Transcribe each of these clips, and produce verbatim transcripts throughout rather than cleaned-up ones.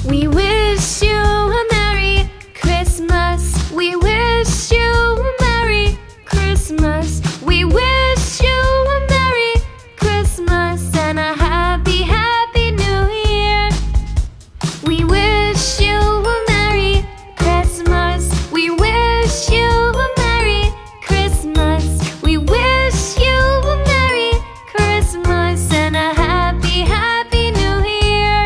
We wish you a Merry Christmas. We wish you a Merry Christmas. We wish you a Merry Christmas and a happy, happy New Year. We wish you a Merry Christmas. We wish you a Merry Christmas. We wish you a Merry Christmas and a happy, happy New Year.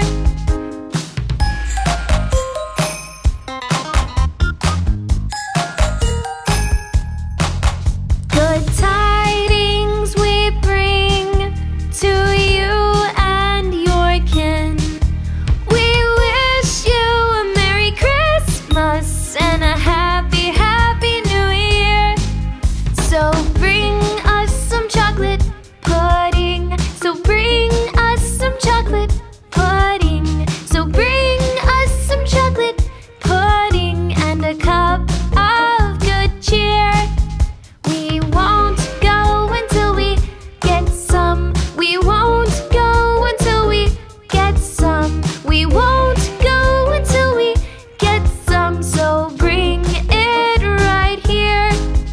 Good tidings we bring to you and your kin. We wish you a Merry Christmas and a happy, happy New Year. So bring us some chocolate pudding. So bring us some chocolate pudding. So bring us some chocolate pudding and a cup of good cheer. We won't go until we get some. We won't go until we get some. We won't go until we get some. So bring it right here.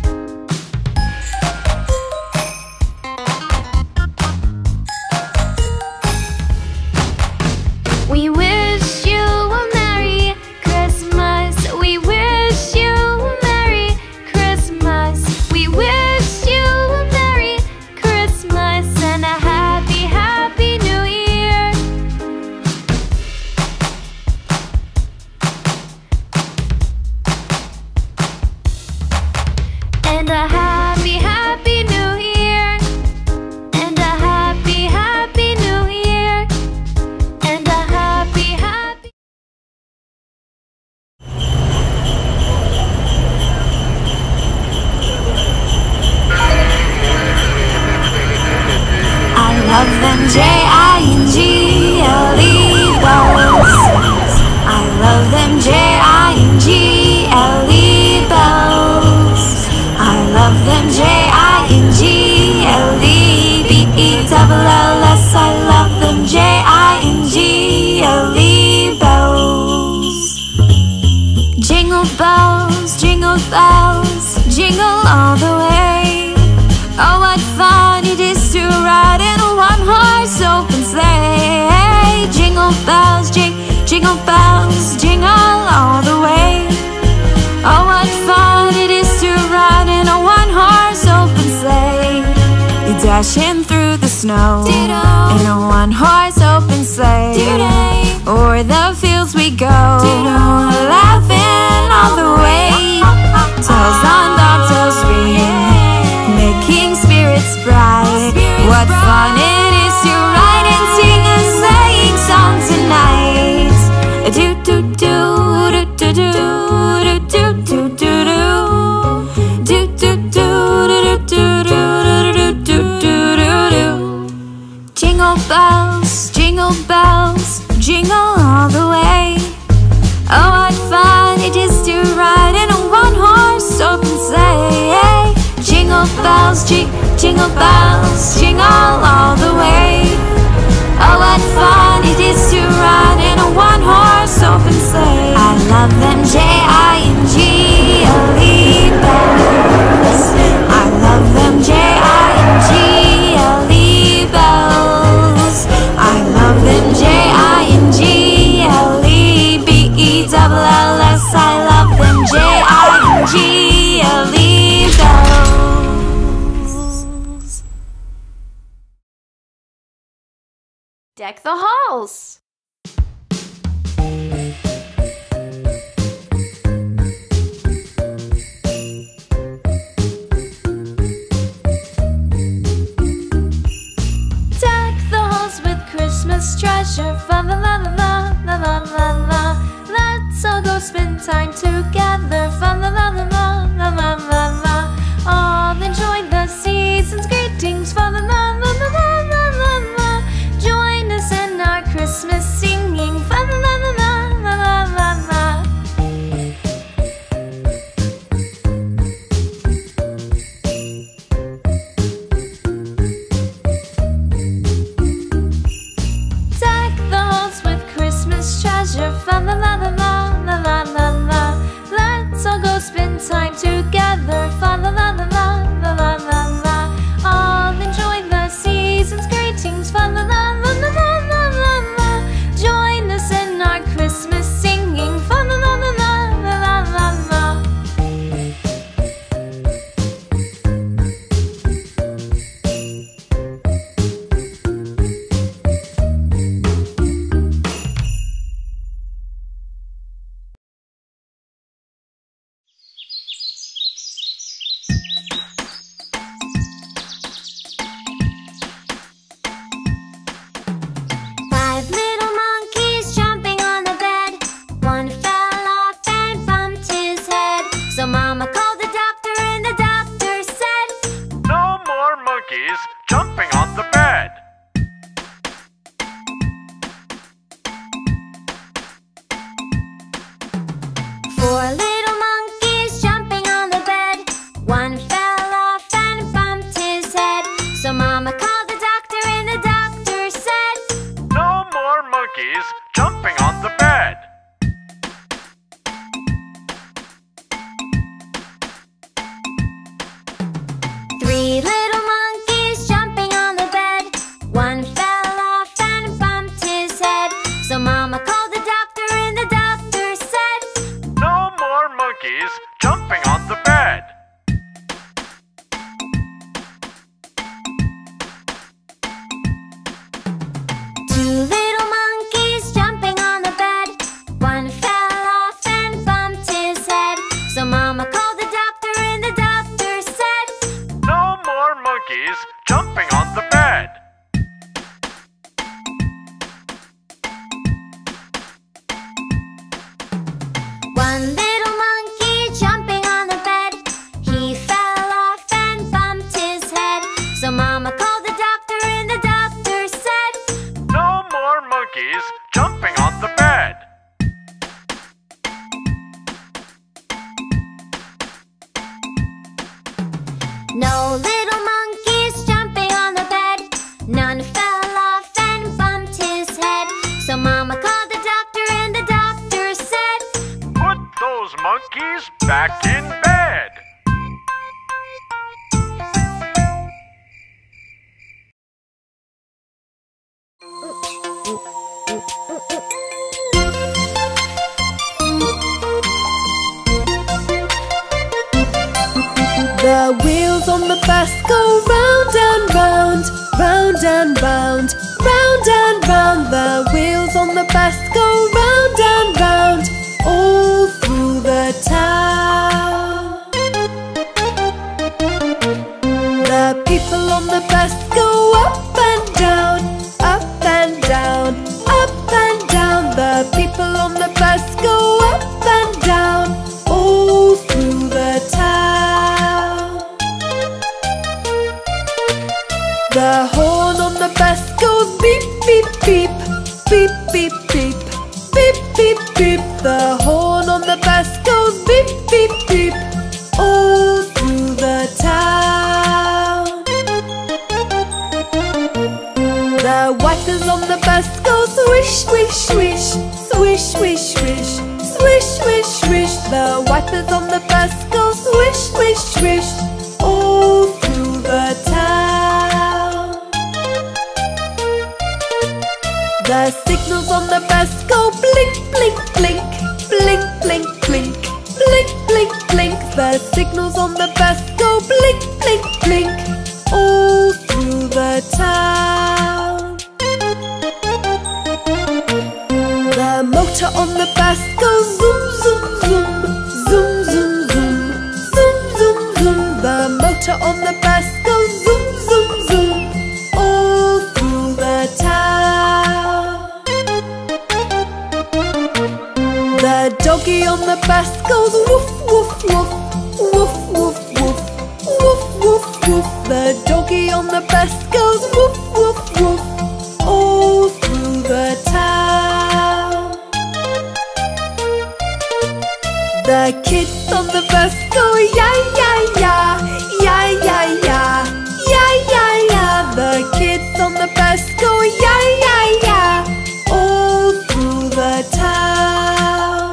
We wish you a Merry Christmas. We wish you a Merry Christmas. We wish you a Merry Christmas and a happy, happy New Year. And a happy, happy New Year. And a happy, happy New Year. And a happy, happy. I love them J I N G L E bells. I love them J I N G L E bells. I love them J I N G L E B E double L S. I love them J I N G L E bells. Jingle bells, jingle bells, jingle all the way. Oh, what fun it is to ride in a one-horse open sleigh. Jingle bells, jing, jingle bells, jingle all the way. Oh, what fun it is to ride in a one-horse open sleigh. You're dashing through the snow in a one-horse open sleigh. O'er the fields we go, laughing all the way. Bells on bobtails ring, making spirits bright. What fun it is to ride and sing a sleighing song tonight. Do do do do do do do do do do do do do do do do do do do. Jingle bells, jingle bells, jingle all the way. Oh, what fun it is to ride in a one-horse open sleigh. Jingle bells, jing, jingle bells, jingle all the way. Oh, what fun it is to ride in a one-horse open sleigh. I love them J I N G L E bells. I love them J I N G L E bells. I love them J I N G L E B E double L S. I love them J I N G L E bells. Deck the halls. Deck the halls with Christmas treasure. Fa la la la la la la la la. Let's all go spend time together. Fa la la la la la la la la. All enjoy the season's greetings. Fa la la la la la la la la. Join us in our Christmas singing. Fa la la la la la la la la. Deck the halls with Christmas treasure. Fa la One little monkey jumping on the bed. He fell off and bumped his head. So Mama called the doctor and the doctor said, "No more monkeys jumping on the bed." No little monkeys jumping on the bed. None fell off and bumped his head. So Mama called the doctor and the doctor said, "Put those monkeys back in bed." The wheels on the bus go round and round, round and round, round and round. The wheels on the bus go round and round, all through the town. The people on the bus go up and down, up and down, up and down. The people on the bus go up and down, all through the town. The horn on the bus goes beep, beep, beep, beep, beep, beep, beep, beep, beep. The horn on the bus goes beep, beep, beep, all through the town. The wipers on the bus go swish, swish, swish, swish, swish, swish, swish, swish, swish. The wipers on the bus go swish, swish, swish, all through the town. The signals on the bus go blink, blink, blink, blink, blink, blink, blink, blink, blink. The signals on the bus go blink, blink, blink, all through the town. The motor on the bus goes zoom, zoom, zoom, zoom, zoom, zoom, zoom, zoom, zoom. The motor on the bus goes zoom, zoom, zoom, all through the town. The doggy on the bus goes woof, woof, woof, woof, woof, woof, woof, woof, woof. The doggy on the bus goes woof, woof, woof, all through the town. The kids on the bus go ya, ya, ya, ya, ya, ya, ya, ya, ya. The kids on the bus go ya, ya, ya, all through the town.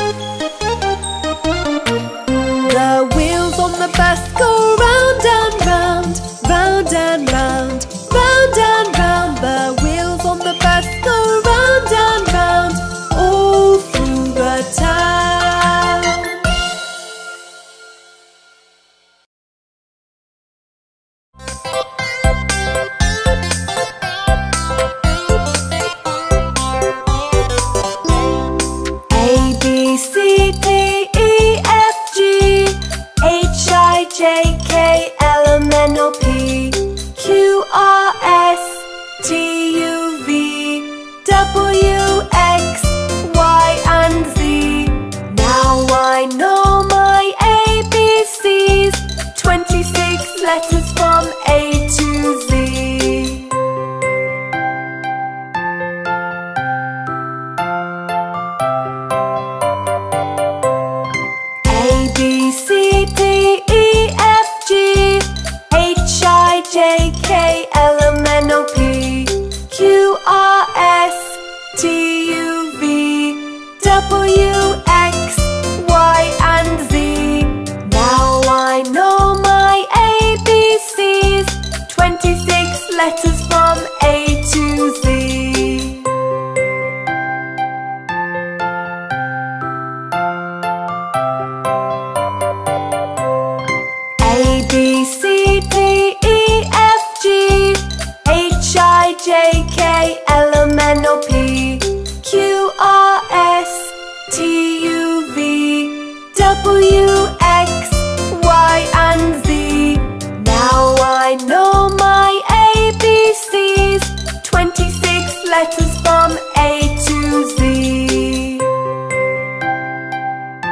The wheels on the bus go round and round, round and round, round and round. The wheels on the bus go round and round, all through the town. A, B, C, D, E, F, G, H, I, J, K, L, M, N, O, P, Q, R, S, T, U, V, W, X, Y, and Z. Now I know my A B Cs, twenty-six letters from A to Z. A, B, C, D, E, F, G, H, I, J, K, L, M, N, O, P, Q, R, S, T, U, V, W, X, Y, and Z. Now I know my A B Cs, twenty-six letters from A to Z. A, B, C, D, E, F, G, H, I, J, K, L, M, N, O, P, Q, R, S, T, U, V, W, X, Y, and Z. Now I know my A B Cs, twenty-six letters from A to Z.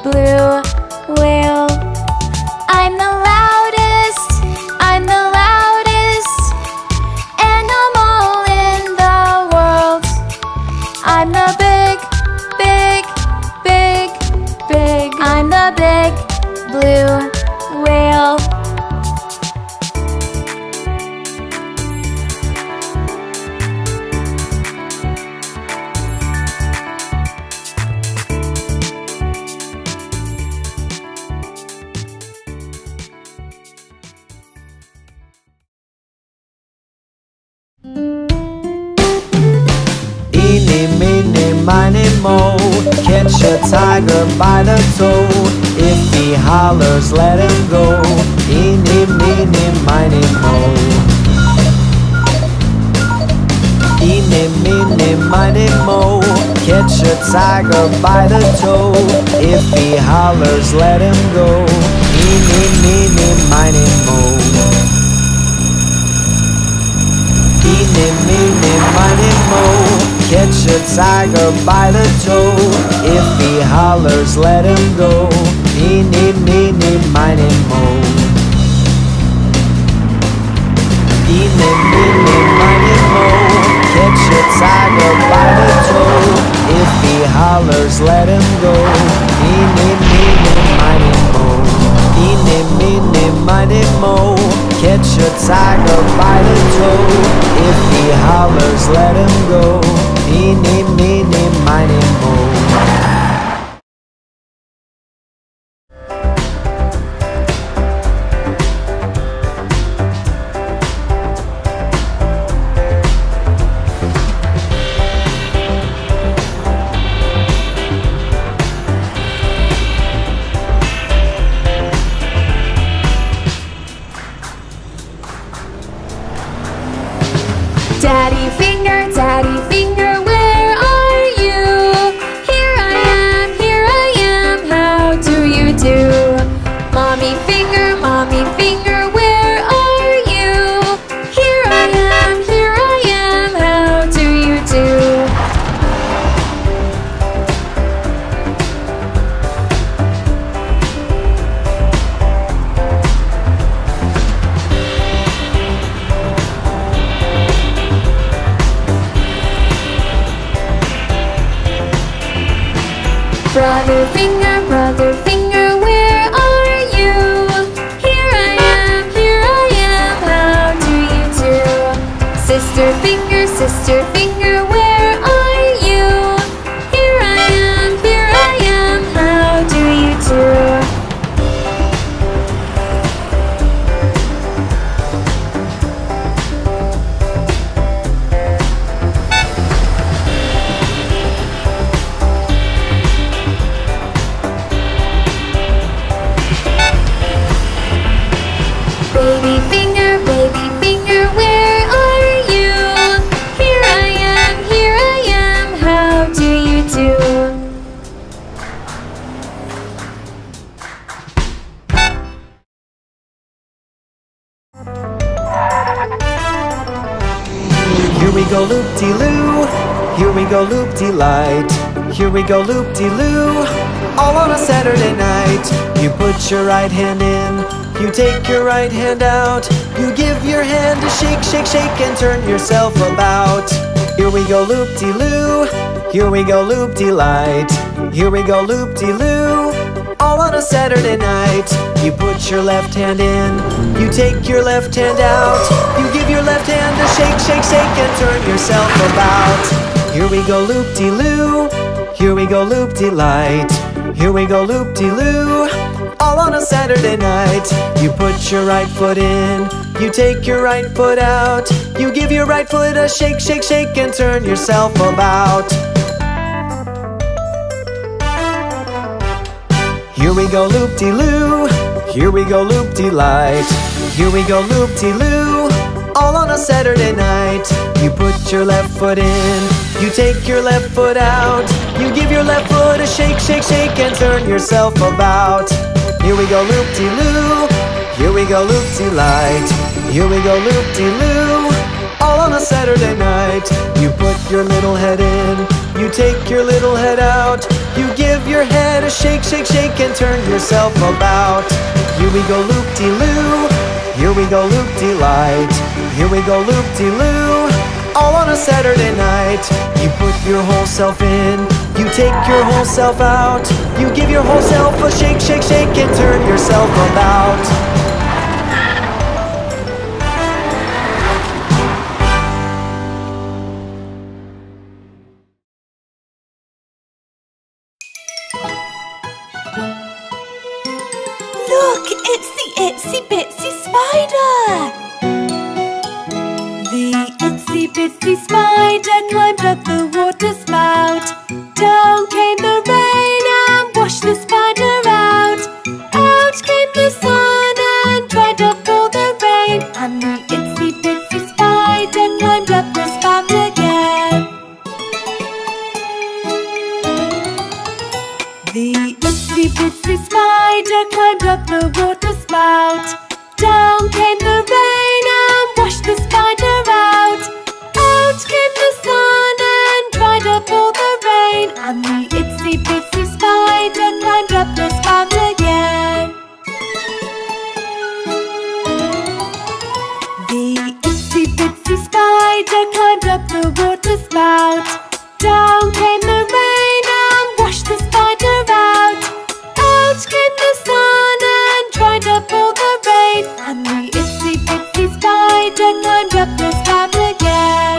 blue whale. I'm the loudest, I'm the loudest animal in the world. I'm the big, big, big, big. I'm the big blue whale. Eeny, meeny, miny, moe, catch a tiger by the toe. If he hollers, let him go. Eeny, meeny, miny, moe. Eeny, meeny, miny, moe, catch a tiger by the toe. If he hollers, let him go. Eeny, meeny, miny, moe. Eeny, meeny, miny, moe, catch a tiger by the toe. If he hollers, let him go. Eeny, meeny, miny, moe. Eeny, meeny, miny, moe, catch a tiger by the toe. If he hollers, let him go. Eeny, meeny, miny, moe. Eeny, meeny, miny, moe, catch a tiger by the toe. If he hollers, let him go. Eeny, meeny, miny, moe. Daddy finger, daddy finger, where are you? Here I am, here I am, how do you do? Mommy finger, mommy finger, where are you? Here I am, here I am, how do you do? Brother finger, brother finger, where are you? Here I am, here I am, how do you do? Sister finger, sister finger, where are you? Here I am, here I am, how do you do? Baby finger, baby finger, where are you? Here I am, here I am, how do you do? Here we go loop-de-loo, here we go loop-de-light. Here we go loop-de-loo, all on a Saturday night. You put your right hand in, you take your right hand out. You give your hand a shake, shake, shake, and turn yourself about. Here we go loop-de-loo, here we go loop-de-light. Here we go loop-de-loo, all on a Saturday night. You put your left hand in, you take your left hand out. You give your left hand a shake, shake, shake, and turn yourself about. Here we go loop-de-loo, here we go loop-de-light. Here we go loop-de-loo, all on a Saturday night. You put your right foot in, you take your right foot out. You give your right foot a shake, shake, shake, and turn yourself about. Here we go loop-de-loo, here we go loop-de-light. Here we go loop-de-loo, all on a Saturday night. You put your left foot in, you take your left foot out. You give your left foot a shake, shake, shake, and turn yourself about. Here we go loop-de-loo, here we go loop-de-light. Here we go loop-de-loo, all on a Saturday night. You put your middle head in, You take your little head out. You give your head a shake, shake, shake, and turn yourself about. Here we go loop-de-loo, here we go loop-de-light, here we go loop-de-loo, all on a Saturday night. You put your whole self in, you take your whole self out. You give your whole self a shake, shake, shake, and turn yourself about. Look, it's the itsy bitsy spider. The itsy bitsy spider climbed up the water spout. Down came the rain and washed the spider out. Out came the sun and dried up all the rain. And the itsy bitsy spider climbed up the spout again. The itsy bitsy spider climbed up the water spout. Down came the rain and washed the spider out. Out came the sun and dried up all the rain. And the itsy bitsy spider climbed up the spout again. The itsy bitsy spider climbed up the water spout. Down came the rain and washed the spider out. Out came the sun and dried up all the rain. And the itsy bitsy spider climbed up the spout again.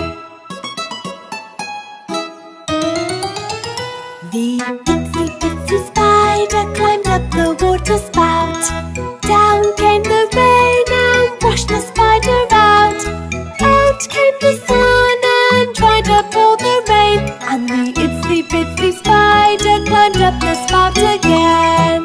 The itsy bitsy spider climbed up the water spout. Down came the rain and washed the spider out. Out came the sun and dried up all the rain. And the itsy bitsy spider climbed up the spout again.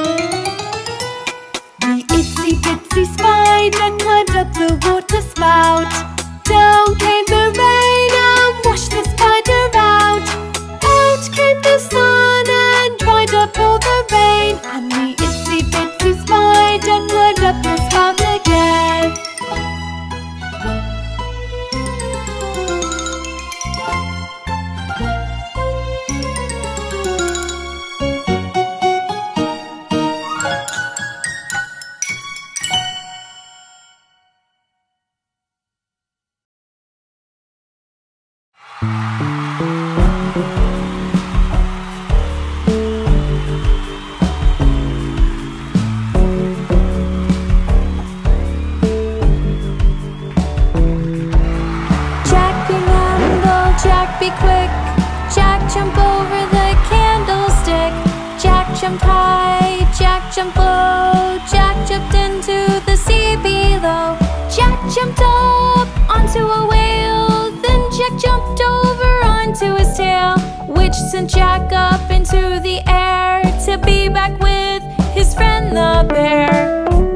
The itsy bitsy spider climbed up the water spout. Down came the rain and washed the spider out. Out came the sun and dried up all the rain. And the itsy bitsy spider climbed up the spout again. Jack be nimble, Jack be quick. Jack jump over the candlestick. Jack jumped high, Jack jumped low. Jack jumped into the sea below. Jack jumped up onto a whale. Then Jack jumped over onto his tail, which sent Jack up into the air to be back with his friend the bear.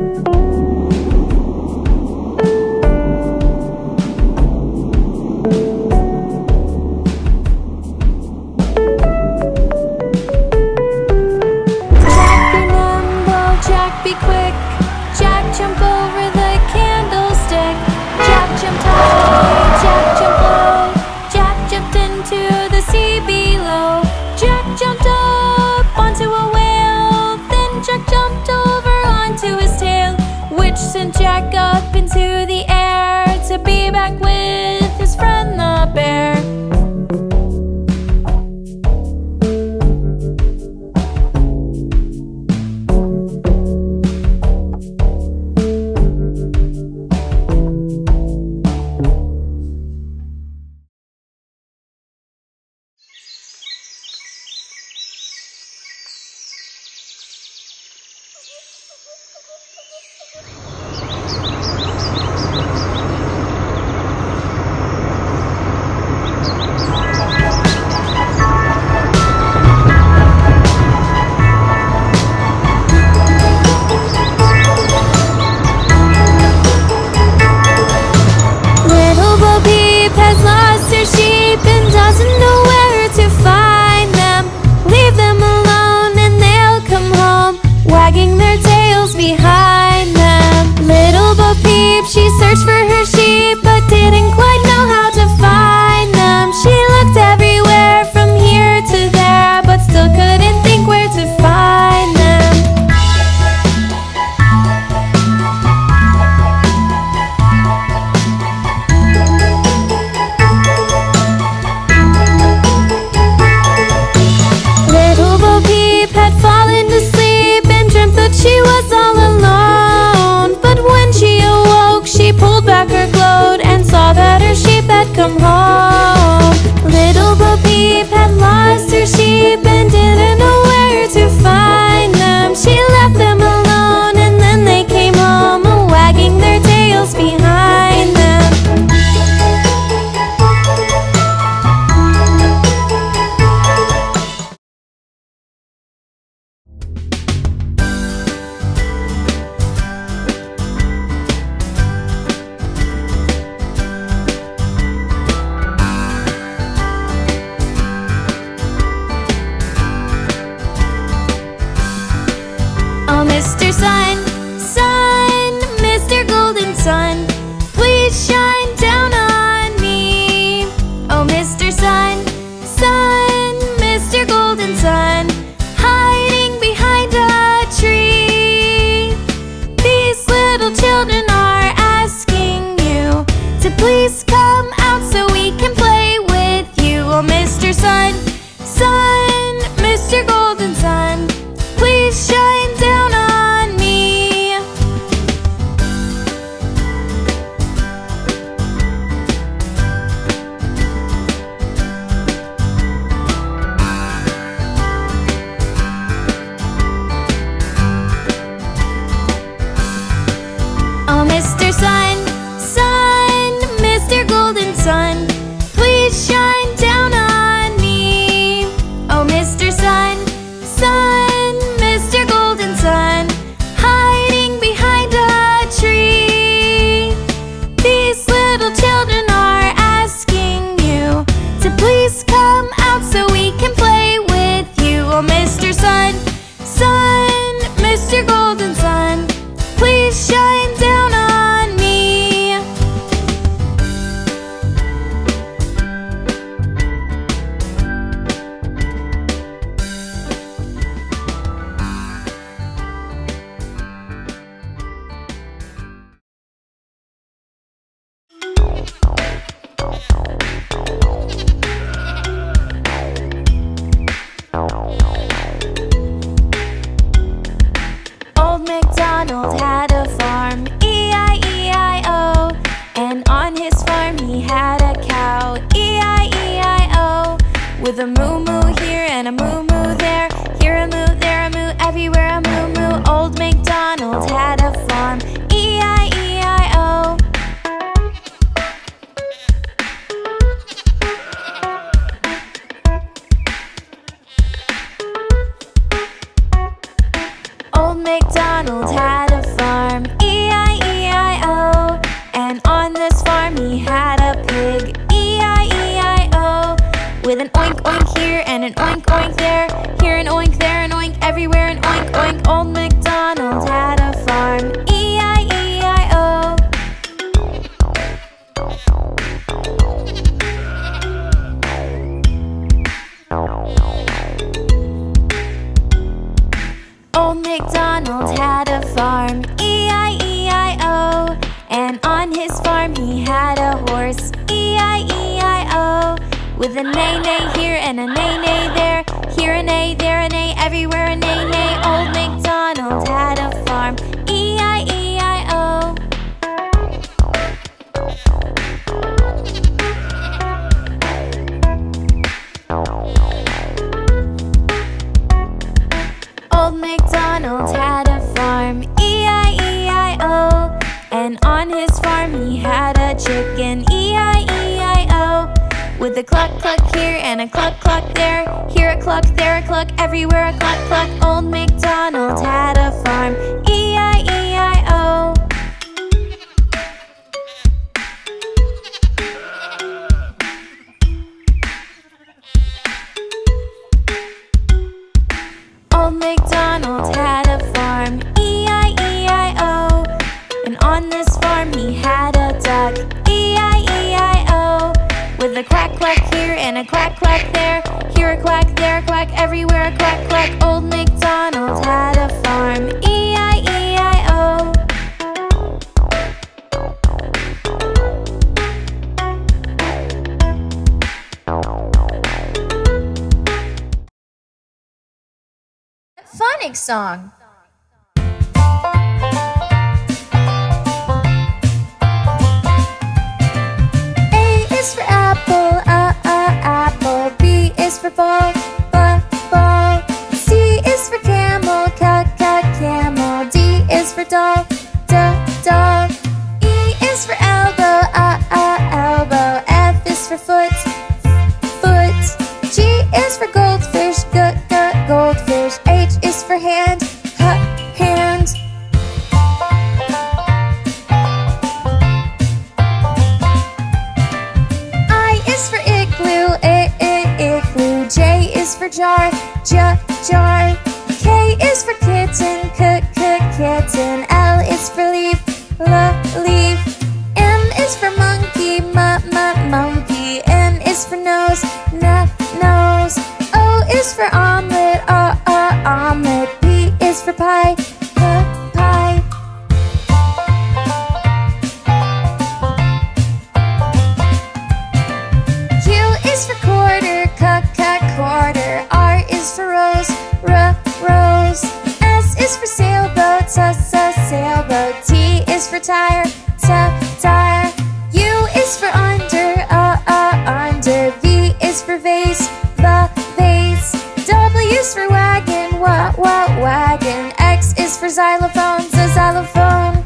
Be quick, Jack jump over the candlestick. Jack jumped high, Jack jumped low. Jack jumped into the sea below. Jack jumped up onto a whale. Then Jack jumped over onto his tail, which sent Jack up into the air to be back with his friend the bear. Wagging their tails behind. she was all alone. But when she awoke, she pulled back her cloak and saw that her sheep had come home. Little Bo Peep had lost her sheep and didn't know where to find them. She left them alone and then they came home, wagging their tails behind them. Oh, Mister Sun, Sun, Mister Golden Sun, please shine down on me. Oh, Mister Sun, Sun, Mister Golden Sun, hiding behind a tree. These little children are asking you to please come out so we can play with you. Oh, Mister Sun, Sun, Mister Golden Sun, please shine down on me. Oh, Mister Sun, Sun, Mister Golden Sun, please shine down on me. Oh, Mister Sun, Sun, Mister Golden Sun, hiding behind a tree. These little children are asking you to please come out so we can play with you. Oh, Mister Sun, Sun, Mister Golden Sun, please shine down on me. Old MacDonald had a farm, E I E I O, and on his farm he had a cow, E I E I O, with a moo-moo here and a moo-moo there, here a moo, there a moo, everywhere a moo-moo. Old MacDonald had a farm, E I E I O. Old MacDonald had a farm, E I E I O, and on this farm he had a pig, E I E I O, with an oink oink here and an oink oink there, here an oink, there an oink, everywhere an oink oink. Old MacDonald had a farm, E I E I O. Old MacDonald had a farm, E I E I O, and on his farm he had a horse, E I E I O, with a neigh-neigh here and a neigh-neigh there, here a neigh, there a neigh, everywhere a neigh-neigh. Old MacDonald had a farm, E I E I O. Old MacDonald had a farm, E I E I O, and on his farm he had a chicken, E I E I O, with a cluck cluck here and a cluck cluck there, here a cluck, there a cluck, everywhere a cluck cluck. Old MacDonald had a farm, E I E I O. Old MacDonald had a farm, E I E I O, and on this farm he had a duck, E I E I O, with a quack quack here and a quack quack there, here a quack, there a quack, everywhere a quack quack. Old MacDonald had a farm, E I E I O. Phonics song. for ball, ba, ball. C is for camel, ca, ca, camel. D is for doll, da, doll. E is for elbow, ah, ah, elbow. F is for foot, foot. G is for goldfish, g, g, goldfish. H is for hand, ha, hand. I is for igloo, I, I, igloo. J is for jar, j, jar. K is for kitten, k, k, kitten. L is for leaf, l, leaf. M is for monkey, m, m, monkey. N is for nose, n, nose. O is for omelet, o, o, omelet. P is for pie, p, pie. Q is for quarter, c, c, quarter. R is for rose, r, rose. S is for sailboat, s, s, sailboat. T is for tire, t, tire. U is for under, uh, uh, under. V is for vase, the vase. W is for wagon, wa, wa, wagon. X is for xylophone, z, xylophone.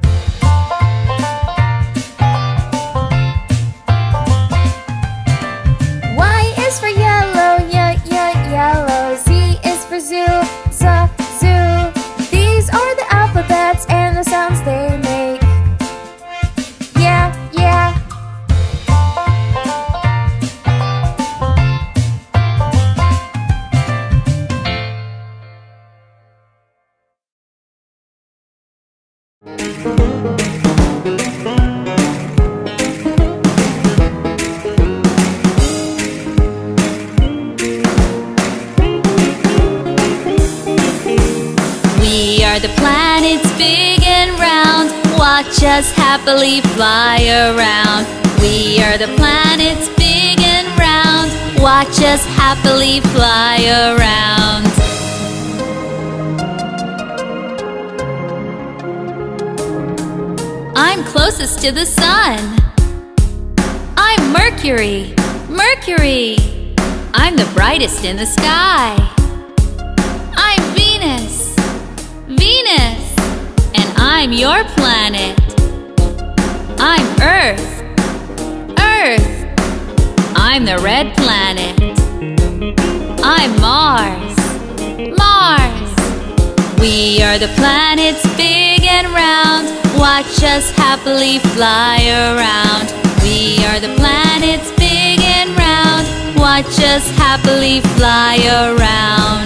Y is for yellow, y, y, yellow. Z is for zoo, z, zoo. These are the alphabets and the sounds they make. Yeah, yeah. We are the planets big and round. Watch us happily fly around. We are the planets big and round. Watch us happily fly around. I'm closest to the sun. I'm Mercury, Mercury. I'm the brightest in the sky. I'm Venus, Venus. And I'm your planet. I'm Earth, Earth. I'm the red planet. I'm Mars, Mars. We are the planets big and round. Watch us happily fly around. We are the planets big and round. Watch us happily fly around.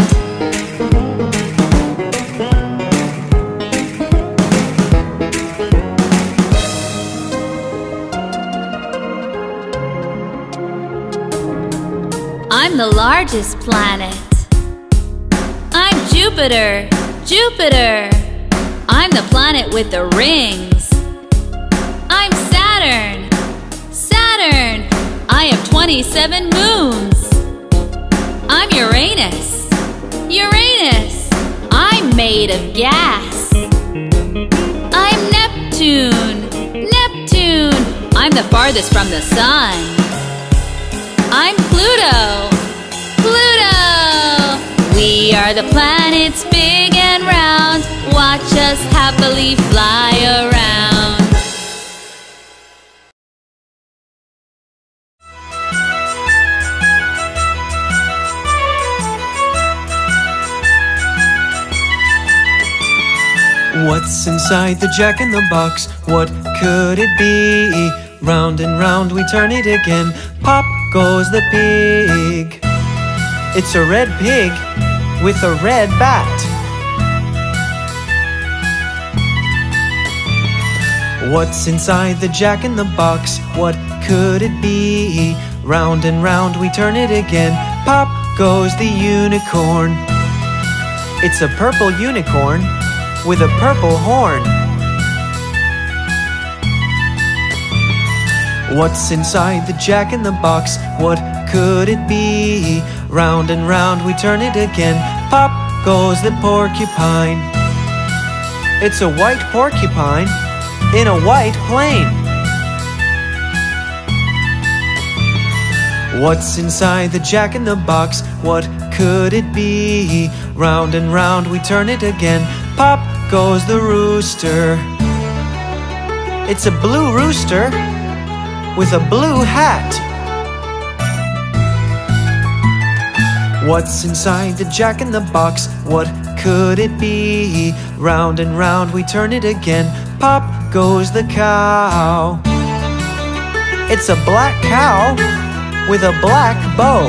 I'm the largest planet. I'm Jupiter, Jupiter. I'm the planet with the rings. I'm Saturn, Saturn. I have twenty-seven moons. I'm Uranus, Uranus. I'm made of gas. I'm Neptune, Neptune. I'm the farthest from the sun. I'm Pluto, Pluto. We are the planets big and round. Watch us happily fly around. What's inside the jack in the box? What could it be? Round and round we turn it again. Pop goes the pig. It's a red pig with a red bat. What's inside the jack in the box? What could it be? Round and round we turn it again. Pop goes the unicorn. It's a purple unicorn with a purple horn. What's inside the jack in the box? What could it be? Round and round we turn it again. Pop goes the porcupine. It's a white porcupine in a white plane. What's inside the jack-in-the-box? What could it be? Round and round we turn it again. Pop goes the rooster. It's a blue rooster with a blue hat. What's inside the jack-in-the-box? What could it be? Round and round we turn it again. Pop goes the cow. It's a black cow with a black bow.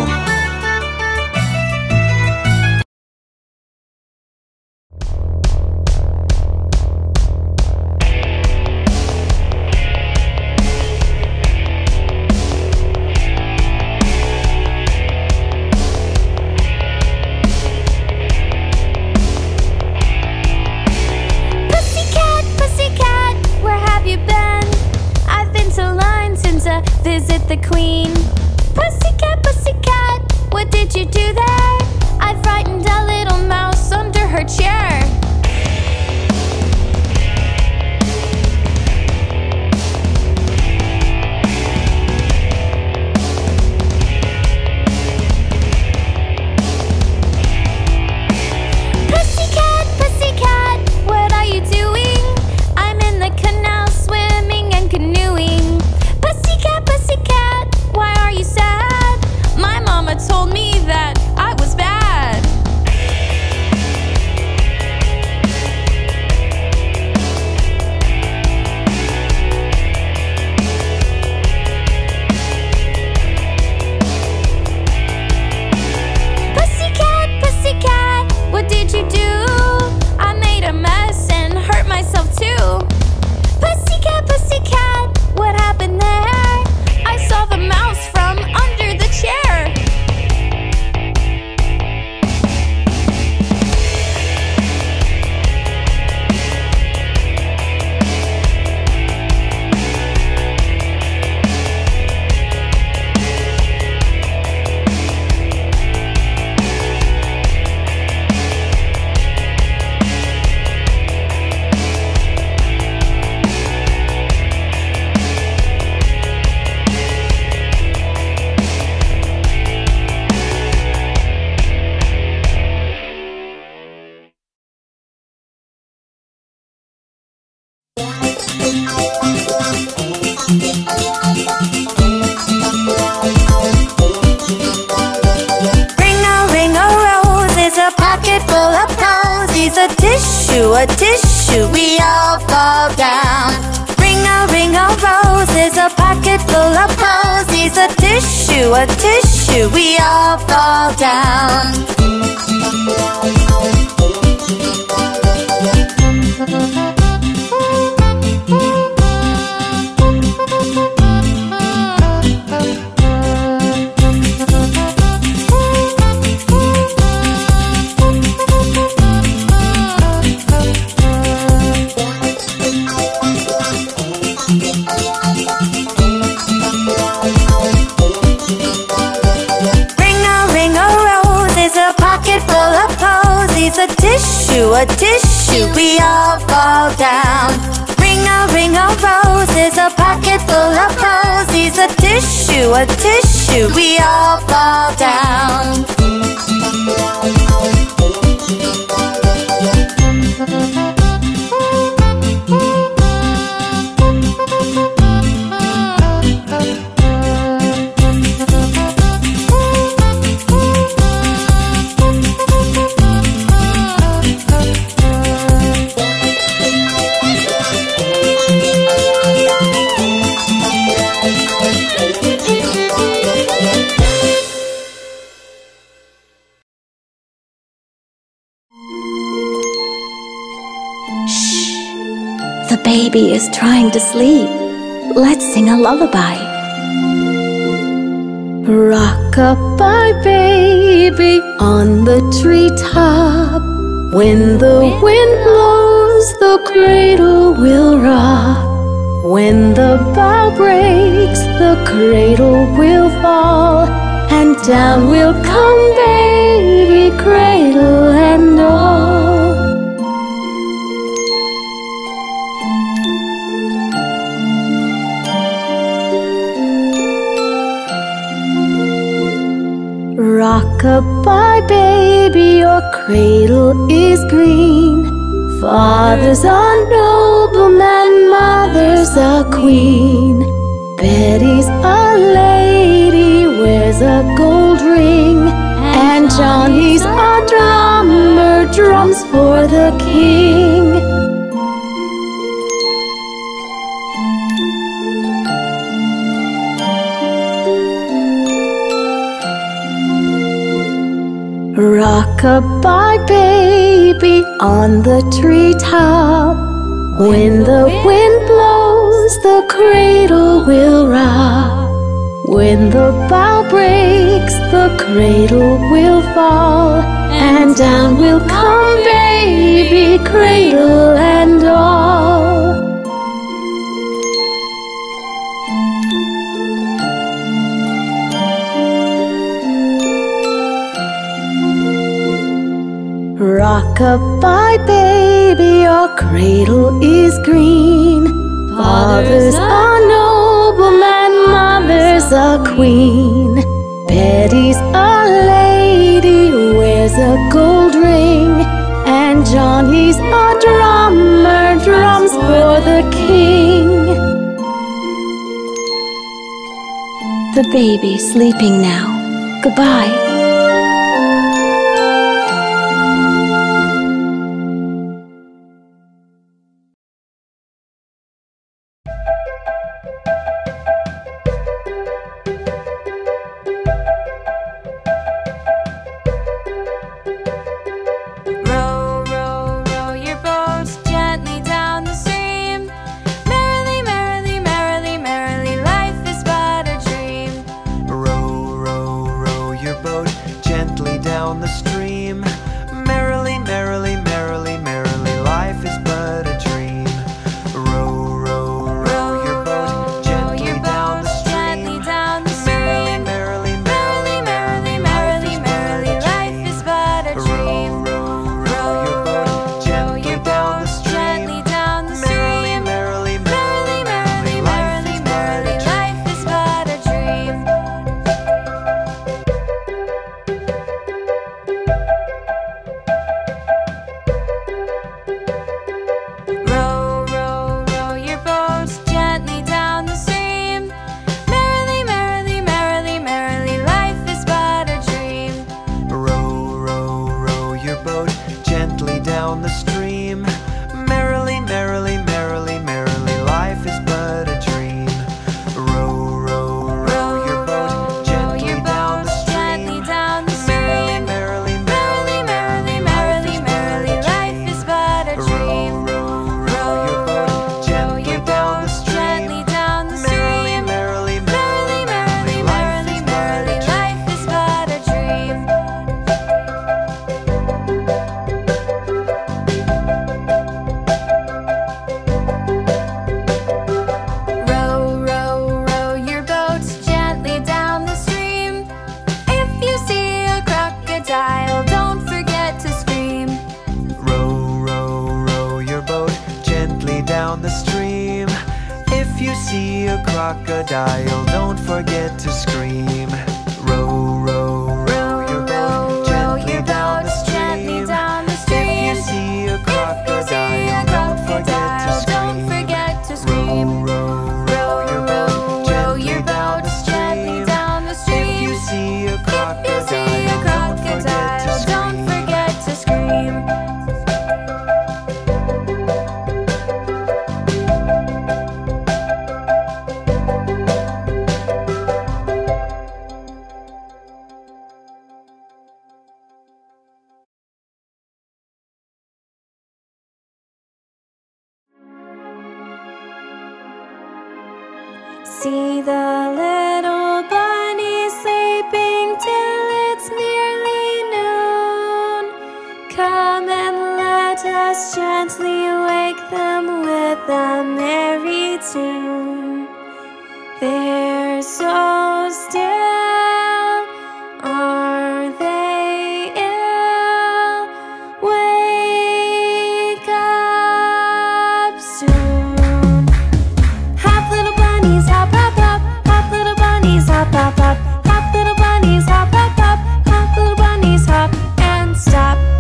Pussycat, pussycat, where have you been? I've been so long since I visit the queen. Pussycat, pussycat, what did you do there? I frightened a little mouse under her chair. Pussycat, pussycat, what are you doing? I'm in the canal swimming and canoeing. Pussycat, pussycat, why are you sad? My mama told me that I was bad. Pussycat, pussycat, what did you do? I made a mess and hurt myself too. Pussycat, pussycat, what happened there? I saw the mouse from under the chair. Ring-a-ring-a-rose is a pocket full of posies. A tissue, a tissue, we all fall down. Ring-a-ring-a-rose is a pocket full of posies. A tissue, a tissue, we all fall down. Ring-a-ring-a-rose is a pocket full of posies. A tissue, a tissue, we all fall down. Ring-a-ring-a-rose is a pocket full of posies. A tissue, a tissue, we all fall down. The baby is trying to sleep. Let's sing a lullaby. Rock-a-bye, baby, on the treetop. When the wind blows, the cradle will rock. When the bough breaks, the cradle will fall, and down will come baby, cradle and all. your cradle is green. Father's a nobleman, mother's a queen. Betty's a lady, wears a gold ring. And Johnny's a drummer, drums for the king. Rock-a-bye baby on the treetop. When the wind blows, the cradle will rock. When the bough breaks, the cradle will fall. And down will come baby, cradle and all. Rock-a-bye baby, your cradle is green. Father's a nobleman, mother's a queen. Betty's a lady, wears a gold ring. And Johnny's a drummer, drums for the king. The baby's sleeping now. Goodbye. Crocodile, don't forget to scream. Row, row, row your boat gently down the stream. If you see a crocodile, don't forget to scream. Row, row, row your boat gently down the stream. If you see a crocodile, don't forget to scream. See the little bunny sleeping till it's nearly noon. Come and let us gently wake them with a merry tune. They're so still, are they ill? Wake up soon. Hop little bunnies, hop hop hop. Hop little bunnies, hop hop hop. Hop little bunnies, hop hop hop. Hop little bunnies, hop and stop.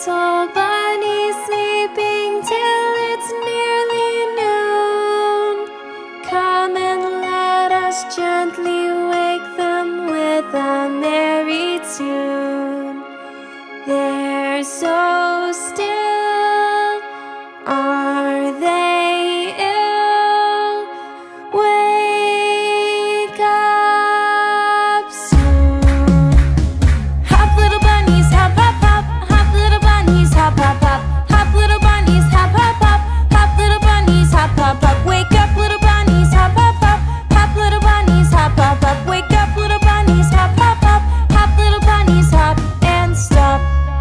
little bunnies sleeping till it's nearly noon. Come and let us gently wake them with a merry tune. They're so still, are they ill? Wake up soon. Hop little bunnies, hop hop hop. Hop little bunnies, hop hop hop. Hop little bunnies, hop hop hop. Hop little bunnies, hop hop hop. Wake up little bunnies, hop hop hop. Hop little bunnies, hop hop hop. Wake up little bunnies, hop hop hop. Hop little bunnies, hop and stop.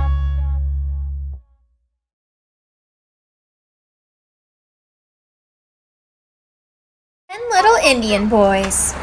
Ten little Indian boys.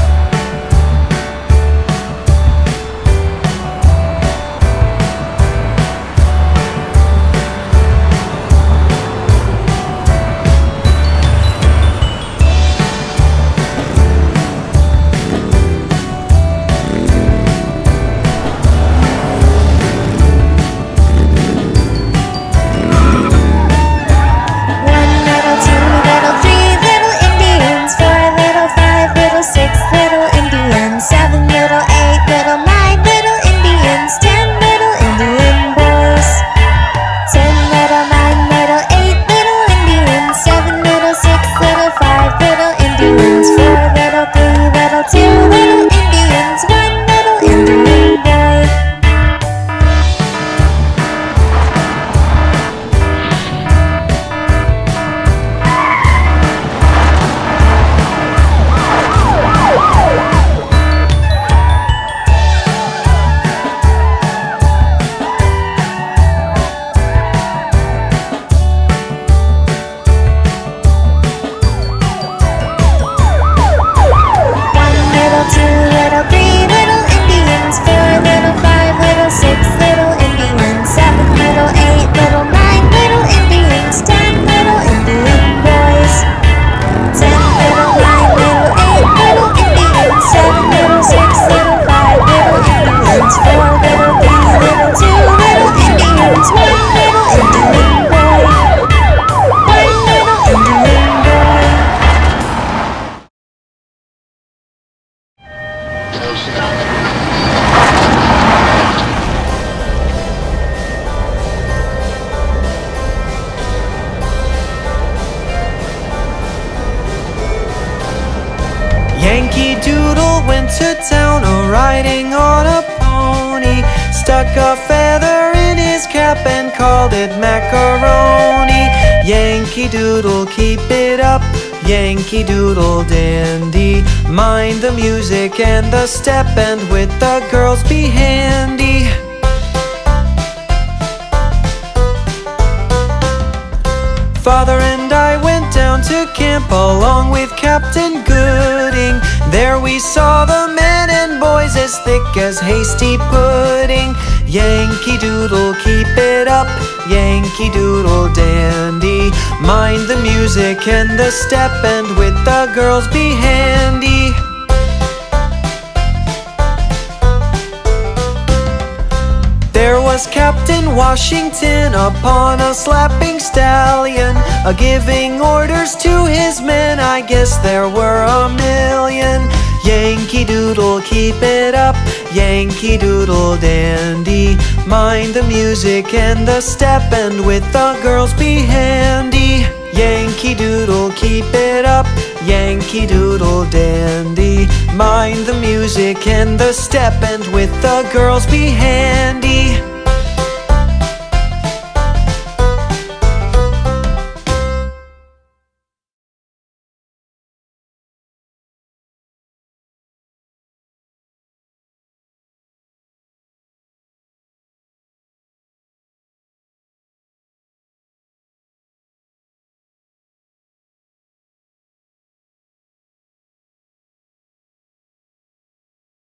Yankee Doodle went to town a-riding on a pony. Stuck a feather in his cap and called it macaroni. Yankee Doodle, keep it up, Yankee Doodle dandy. Mind the music and the step, and with the girls be handy. Father and I went down to camp along with Captain Gooding. There we saw the men and boys as thick as hasty pudding. Yankee Doodle, keep it up, Yankee Doodle dandy. Mind the music and the step, and with the girls be handy. There was Captain Washington upon a slapping stallion, a giving orders to his men. I guess there were a million. Yankee Doodle, keep it up, Yankee Doodle dandy. Mind the music and the step, and with the girls be handy. Yankee Doodle, keep it up, Yankee Doodle dandy. Mind the music and the step, and with the girls be handy.